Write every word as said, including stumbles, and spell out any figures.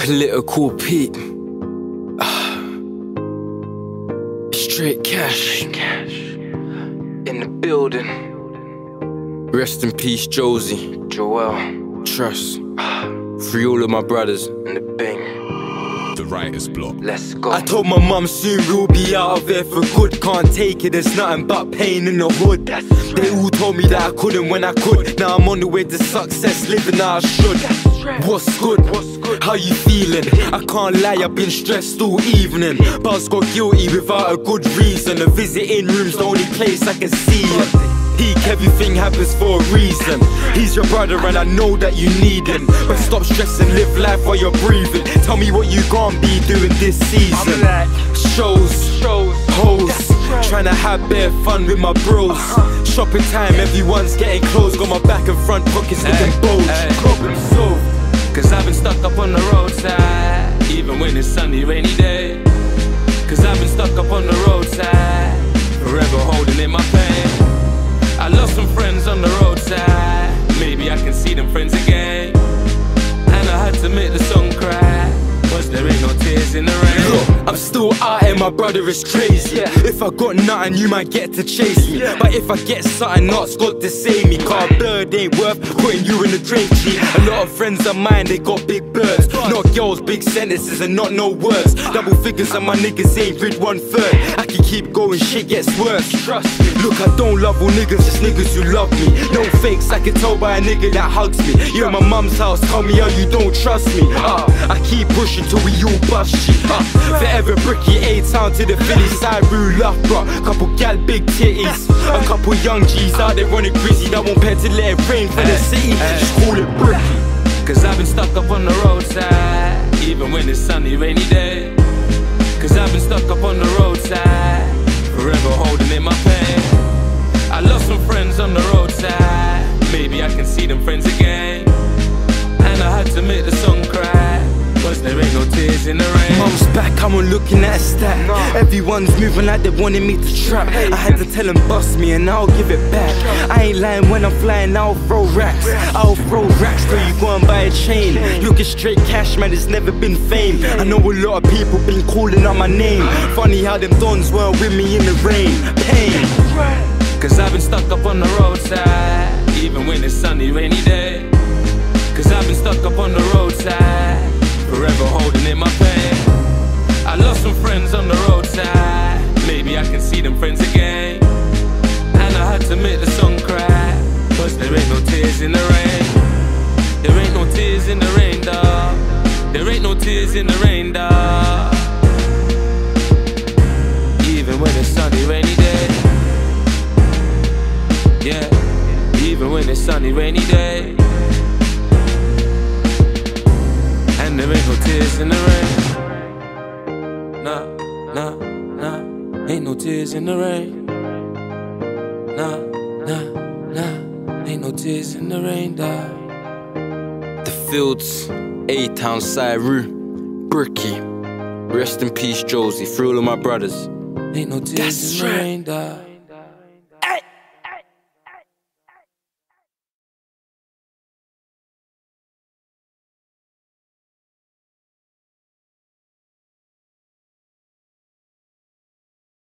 Political Pete. Straight cash. In the building. Rest in peace, Josie. Joel. Trust. Free all of my brothers. In the bing. The writer's block. Let's go. I told my mum soon we'll be out of here for good. Can't take it, there's nothing but pain in the hood. That's right. They all told me that I couldn't when I could. Now I'm on the way to success, living how I should. Right. What's good? What's good? How you feeling? I can't lie, I've been stressed all evening. Buzz got guilty without a good reason. The visiting room's the only place I can see him. Peak, everything happens for a reason. He's your brother and I know that you need him. But stop stressing, live life while you're breathing. Tell me what you gon' be doing this season. Shows, hoes, tryna have bare fun with my bros. Shopping time, everyone's getting clothes. Got my back and front pockets looking bulge. Problem solved. Cause I've been stuck up on the roadside, even when it's sunny, rainy day. Cause I've been stuck up on the roadside, forever holding in my pain. I lost some friends on the roadside, maybe I can see them friends again. And I had to make the song cry, cause there ain't no tears in the rain. Look, I'm still out here, my brother is crazy. Yeah. If I got nothing, you might get to chase me. Yeah. But if I get something, not's got to save me. Cause a bird ain't worth putting you in the drain tree. A lot of friends of mine, they got big birds. Not girls, big sentences and not no words. Double figures and my niggas ain't rid one third. I can keep going, shit gets worse. Trust me. Look, I don't love all niggas, just niggas who love me. No fakes, I can tell by a nigga that hugs me. You're at my mum's house, tell me how you don't trust me. uh, I keep pushing till we all bust shit. uh, Forever bricky, A-Town to the Philly side, rule love, bro. Couple gal, big titties. A couple young G's out there running crazy. That won't pay to let it rain for the city. Just call it bricky. Cause I've been stuck up on the roadside, even when it's sunny, rainy day. Cause I've been stuck up on the roadside, forever holding in my pain. I lost some friends on the roadside, maybe I can see them friends again. And I had to make the song cry, cause there ain't no tears in the rain. Mum's back, I'm not looking at a stat. No. Everyone's moving like they wanted me to trap. Hey, I had to tell them bust me and I'll give it back. I ain't lying when I'm flying, I'll throw racks. I'll throw racks till you go and buy a chain. Looking straight cash, man, it's never been fame. I know a lot of people been calling out my name. Funny how them dons weren't with me in the rain. Pain. Cause I've been stuck up on the roadside, even when it's sunny, rainy day. Cause I've been stuck up on the roadside, forever holding in my pain. I lost some friends on the roadside, maybe I can see them friends again. And I had to make the song cry, cause there ain't no tears in the rain. There ain't no tears in the rain, dawg. There ain't no tears in the rain, dawg. Even when it's sunny, rainy day. Yeah, even when it's sunny, rainy day. And there ain't no tears in the rain. Nah, nah, nah, ain't no tears in the rain. Nah, nah, nah, ain't no tears in the rain, dawg. The Fields, A-Town side, Rue, Bricky. Rest in peace, Josie, free all of my brothers. Ain't no tears That's in the right. rain, dawg.